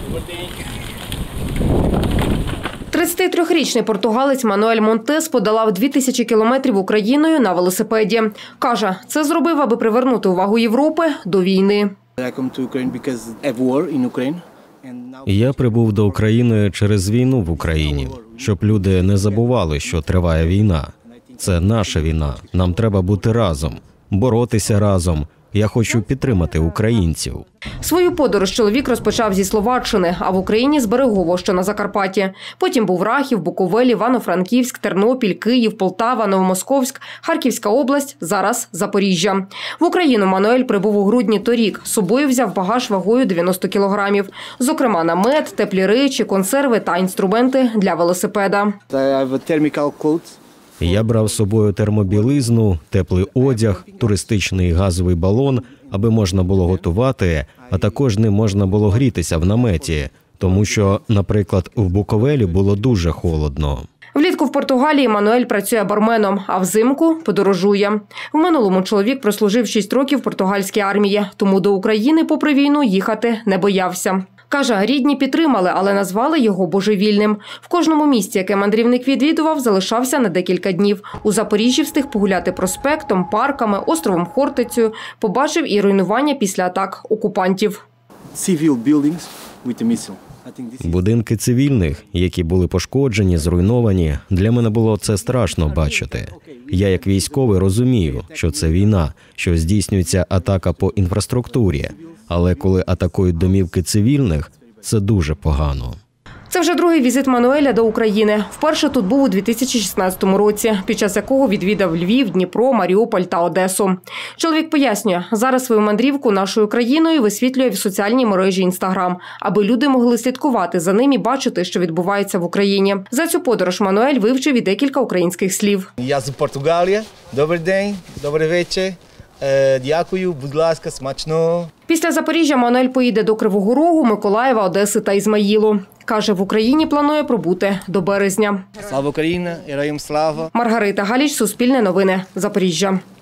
33-річний португалець Мануель Монтес подолав 2000 кілометрів Україною на велосипеді. Каже, це зробив, аби привернути увагу Європи до війни. Я прибув до України через війну в Україні, щоб люди не забували, що триває війна. Це наша війна, нам треба бути разом, боротися разом. Я хочу підтримати українців. Свою подорож чоловік розпочав зі Словаччини, а в Україні – з Берегово, що на Закарпатті. Потім був Рахів, Буковель, Івано-Франківськ, Тернопіль, Київ, Полтава, Новомосковськ, Харківська область, зараз Запоріжжя. В Україну Мануель прибув у грудні торік. З собою взяв багаж вагою 90 кілограмів. Зокрема, намет, теплі речі, консерви та інструменти для велосипеда. Я брав з собою термобілизну, теплий одяг, туристичний газовий балон, аби можна було готувати, а також ним можна було грітися в наметі, тому що, наприклад, в Буковелі було дуже холодно. Влітку в Португалії Мануель працює барменом, а взимку подорожує. В минулому чоловік прослужив 6 років в португальській армії, тому до України попри війну їхати не боявся. Каже, рідні підтримали, але назвали його божевільним. В кожному місті, яке мандрівник відвідував, залишався на декілька днів. У Запоріжжі встиг погуляти проспектом, парками, островом Хортицею. Побачив і руйнування після атак окупантів. Будинки цивільних, які були пошкоджені, зруйновані, для мене було це страшно бачити. Я як військовий розумію, що це війна, що здійснюється атака по інфраструктурі. Але коли атакують домівки цивільних, це дуже погано. Це вже другий візит Мануеля до України. Вперше тут був у 2016 році, під час якого відвідав Львів, Дніпро, Маріуполь та Одесу. Чоловік пояснює, зараз свою мандрівку нашою країною висвітлює в соціальній мережі Інстаграм, аби люди могли слідкувати за ним і бачити, що відбувається в Україні. За цю подорож Мануель вивчив і декілька українських слів. Я з Португалії. Добрий день, добрий вечір. Дякую, будь ласка, смачно. Після Запоріжжя Мануель поїде до Кривого Рогу, Миколаєва, Одеси та Ізмаїлу. Каже, в Україні планує пробути до березня. Слава Україні, героям слава. Маргарита Галіч, Суспільне новини, Запоріжжя.